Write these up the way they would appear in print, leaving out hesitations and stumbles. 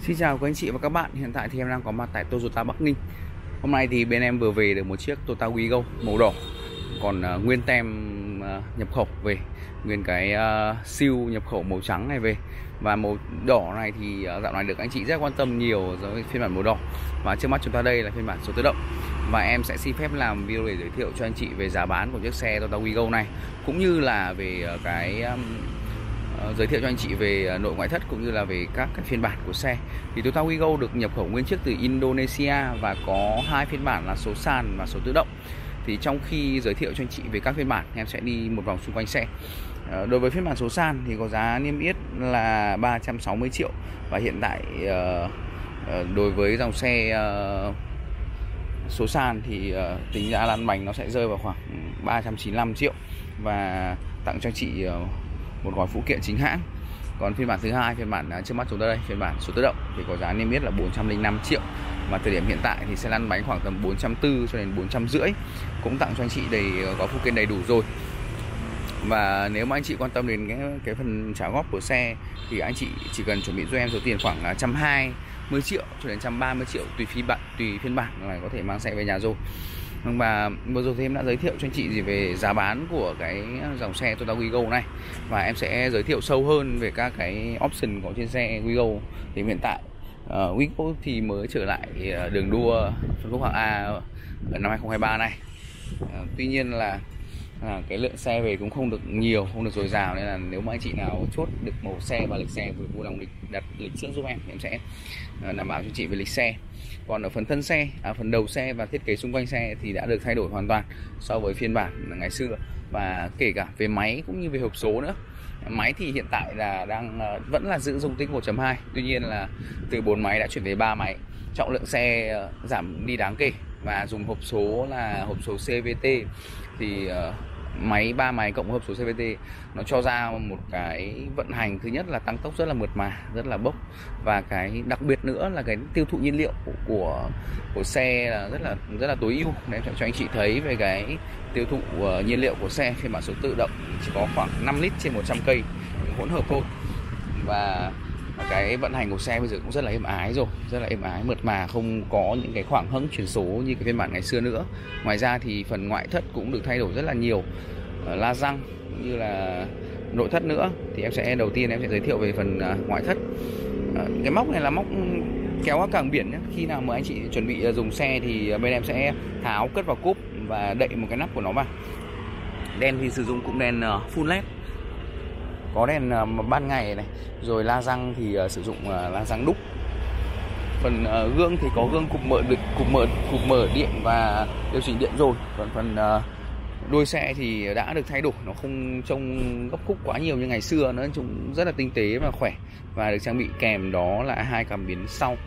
Xin chào các anh chị và các bạn. Hiện tại thì em đang có mặt tại Toyota Bắc Ninh. Hôm nay thì bên em vừa về được một chiếc Toyota Wigo màu đỏ, còn nguyên tem nhập khẩu về, nguyên cái siêu nhập khẩu màu trắng này về. Và màu đỏ này thì dạo này được anh chị rất quan tâm nhiều với phiên bản màu đỏ. Và trước mắt chúng ta đây là phiên bản số tự động. Và em sẽ xin phép làm video để giới thiệu cho anh chị về giá bán của chiếc xe Toyota Wigo này, cũng như là về cái giới thiệu cho anh chị về nội ngoại thất cũng như là về các phiên bản của xe. Thì Toyota Wigo được nhập khẩu nguyên chiếc từ Indonesia và có hai phiên bản là số sàn và số tự động. Thì trong khi giới thiệu cho anh chị về các phiên bản, em sẽ đi một vòng xung quanh xe. Đối với phiên bản số sàn thì có giá niêm yết là 360 triệu. Và hiện tại đối với dòng xe số sàn thì tính giá lăn bánh nó sẽ rơi vào khoảng 395 triệu và tặng cho anh chị một gói phụ kiện chính hãng. Còn phiên bản thứ hai, phiên bản trước mắt chúng ta đây, phiên bản số tự động thì có giá niêm yết là 405 triệu. Và thời điểm hiện tại thì sẽ lăn bánh khoảng tầm 440 cho đến 450, cũng tặng cho anh chị gói phụ kiện đầy đủ rồi. Và nếu mà anh chị quan tâm đến cái phần trả góp của xe thì anh chị chỉ cần chuẩn bị cho em số tiền khoảng 120 triệu cho đến 130 triệu tùy phiên bản là có thể mang xe về nhà rồi. Và vừa rồi thì em đã giới thiệu cho anh chị gì về giá bán của cái dòng xe Toyota Wigo này, và em sẽ giới thiệu sâu hơn về các cái option có trên xe Wigo. Thì hiện tại Wigo thì mới trở lại đường đua phân khúc hạng A ở năm 2023 này. Tuy nhiên là cái lượng xe về cũng không được nhiều, không được dồi dào, nên là nếu mà anh chị nào chốt được màu xe và lịch xe vừa vui lòng đặt lịch trước giúp em thì em sẽ đảm bảo cho chị về lịch xe. Còn ở phần thân xe, phần đầu xe và thiết kế xung quanh xe thì đã được thay đổi hoàn toàn so với phiên bản ngày xưa, và kể cả về máy cũng như về hộp số nữa. Máy thì hiện tại là vẫn là giữ dung tích 1.2, tuy nhiên là từ 4 máy đã chuyển về 3 máy. Trọng lượng xe giảm đi đáng kể và dùng hộp số là hộp số CVT. Thì máy 3 máy cộng hộp số CVT nó cho ra một cái vận hành, thứ nhất là tăng tốc rất là mượt mà, rất là bốc, và cái đặc biệt nữa là cái tiêu thụ nhiên liệu của xe là rất là tối ưu. Để cho anh chị thấy về cái tiêu thụ nhiên liệu của xe phiên bản số tự động chỉ có khoảng 5 lít trên 100 cây hỗn hợp thôi. Và cái vận hành của xe bây giờ cũng rất là êm ái rồi, rất là êm ái, mượt mà, không có những cái khoảng hẫng chuyển số như cái phiên bản ngày xưa nữa. Ngoài ra thì phần ngoại thất cũng được thay đổi rất là nhiều, la răng cũng như là nội thất nữa. Thì đầu tiên em sẽ giới thiệu về phần ngoại thất. Cái móc này là móc kéo các càng biển nhé. Khi nào mà anh chị chuẩn bị dùng xe thì bên em sẽ tháo cất vào cốp và đậy một cái nắp của nó vào. Đèn thì sử dụng cũng đèn full led, có đèn ban ngày này, rồi la răng thì sử dụng la răng đúc. Phần gương thì có gương cụp mở điện và điều chỉnh điện rồi. Còn phần đuôi xe thì đã được thay đổi, nó không trông gấp khúc quá nhiều như ngày xưa, nó trông rất là tinh tế và khỏe, và được trang bị kèm đó là hai cảm biến sau.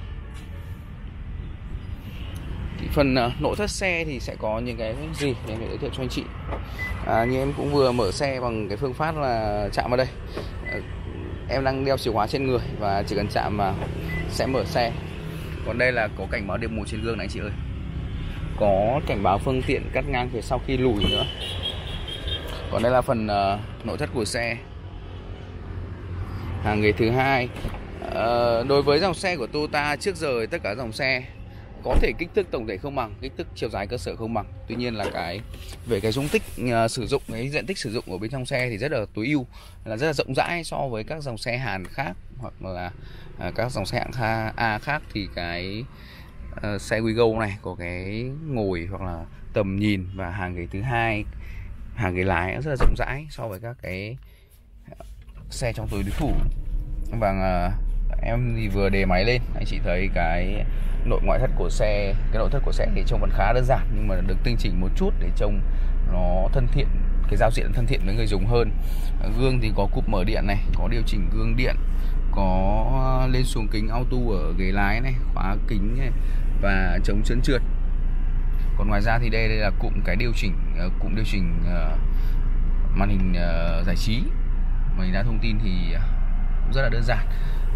Thì phần nội thất xe thì sẽ có những cái gì để em giới thiệu cho anh chị. Như em cũng vừa mở xe bằng cái phương pháp là chạm vào đây. Em đang đeo chìa khóa trên người và chỉ cần chạm vào sẽ mở xe. Còn đây là có cảnh báo điểm mù trên gương này anh chị ơi. Có cảnh báo phương tiện cắt ngang phía sau khi lùi nữa. Còn đây là phần nội thất của xe. Hàng ghế thứ hai. Đối với dòng xe của Toyota trước giờ tất cả dòng xe có thể kích thước tổng thể không bằng, kích thước chiều dài cơ sở không bằng. Tuy nhiên là về cái dung tích sử dụng, cái diện tích sử dụng ở bên trong xe thì rất là tối ưu, là rất là rộng rãi so với các dòng xe Hàn khác hoặc là các dòng xe hạng A khác. Thì cái xe Wigo này có cái ngồi hoặc là tầm nhìn và hàng ghế thứ hai, hàng ghế lái rất là rộng rãi so với các cái xe trong tối đối thủ. Và em thì vừa đề máy lên, anh chị thấy cái nội ngoại thất của xe, cái nội thất của xe thì trông vẫn khá đơn giản, nhưng mà được tinh chỉnh một chút để trông nó thân thiện, cái giao diện thân thiện với người dùng hơn. Gương thì có cụp mở điện này, có điều chỉnh gương điện, có lên xuống kính auto ở ghế lái này, khóa kính này và chống trơn trượt. Còn ngoài ra thì đây là cụm điều chỉnh màn hình giải trí, màn hình đa thông tin thì cũng rất là đơn giản.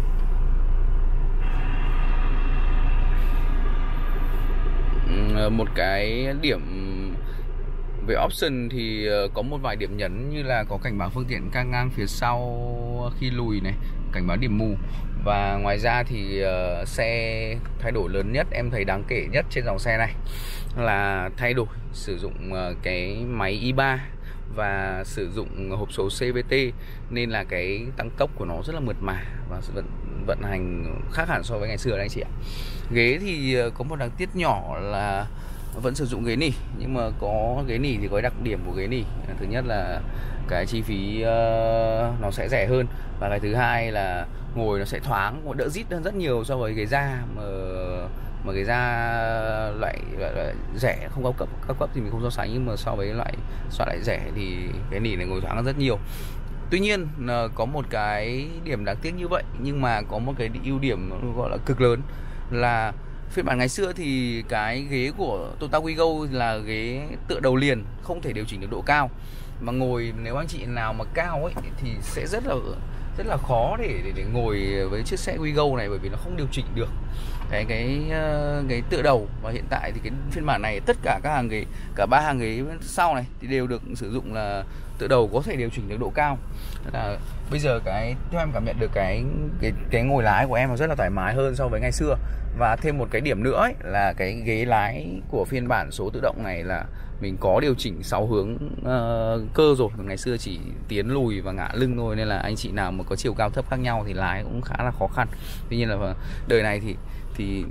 Một cái điểm về option thì có một vài điểm nhấn, như là có cảnh báo phương tiện cang ngang phía sau khi lùi này, cảnh báo điểm mù, Và ngoài ra thì xe thay đổi lớn nhất em thấy đáng kể nhất trên dòng xe này là thay đổi sử dụng cái máy i3 và sử dụng hộp số CVT, nên là cái tăng tốc của nó rất là mượt mà và vận hành khác hẳn so với ngày xưa đấy anh chị ạ. Ghế thì có một đặc tiết nhỏ là vẫn sử dụng ghế nỉ, nhưng mà có ghế nỉ thì có đặc điểm của ghế nỉ, thứ nhất là cái chi phí nó sẽ rẻ hơn, và cái thứ hai là ngồi nó sẽ thoáng, đỡ rít hơn rất nhiều so với ghế da, mà ghế da loại rẻ không cao cấp thì mình không so sánh, nhưng mà so với loại rẻ thì cái nỉ này ngồi thoáng hơn rất nhiều. Tuy nhiên có một cái điểm đáng tiếc như vậy, nhưng mà có một cái ưu điểm gọi là cực lớn là phiên bản ngày xưa thì cái ghế của Toyota Wigo là ghế tựa đầu liền, không thể điều chỉnh được độ cao, mà ngồi nếu anh chị nào mà cao ấy thì sẽ rất là khó để ngồi với chiếc xe Wigo này, bởi vì nó không điều chỉnh được cái tựa đầu. Và hiện tại thì cái phiên bản này tất cả các hàng ghế, cả 3 hàng ghế sau này thì đều được sử dụng là tựa đầu có thể điều chỉnh được độ cao. Tức là bây giờ theo em cảm nhận được cái ngồi lái của em nó rất là thoải mái hơn so với ngày xưa. Và thêm một cái điểm nữa ấy, là cái ghế lái của phiên bản số tự động này là mình có điều chỉnh 6 hướng cơ rồi. Ngày xưa chỉ tiến lùi và ngả lưng thôi, nên là anh chị nào mà có chiều cao thấp khác nhau thì lái cũng khá là khó khăn. Tuy nhiên là đời này thì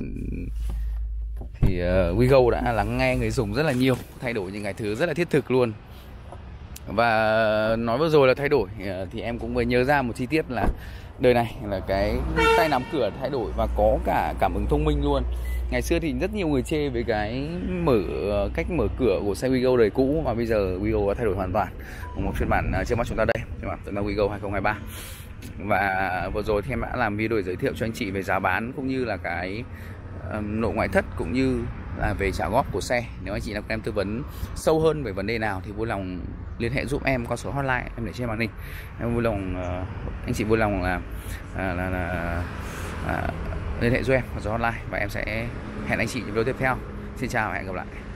Wigo đã lắng nghe người dùng rất là nhiều, thay đổi những cái thứ rất là thiết thực luôn. Và nói vừa rồi là thay đổi thì em cũng vừa nhớ ra một chi tiết là đời này là cái tay nắm cửa thay đổi và có cả cảm ứng thông minh luôn. Ngày xưa thì rất nhiều người chê về cái cách mở cửa của xe Wigo đời cũ, mà bây giờ Wigo đã thay đổi hoàn toàn. Một phiên bản trước mắt chúng ta đây, phiên bản Toyota Wigo 2023. Và vừa rồi thì em đã làm video để giới thiệu cho anh chị về giá bán cũng như là cái nội ngoại thất cũng như là về trả góp của xe. Nếu anh chị nào cần em tư vấn sâu hơn về vấn đề nào thì vui lòng liên hệ giúp em qua số hotline em để trên màn hình. Em vui lòng anh chị vui lòng là liên hệ giúp em qua số hotline và em sẽ hẹn anh chị trong video tiếp theo. Xin chào và hẹn gặp lại.